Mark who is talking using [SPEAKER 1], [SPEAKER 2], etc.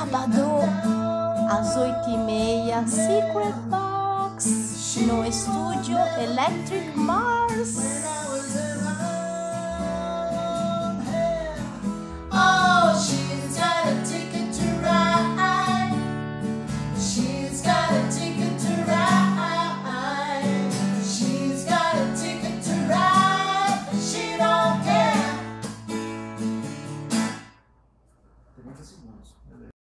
[SPEAKER 1] sábado, às 8h30, Secret Box, no estúdio Electric Mars.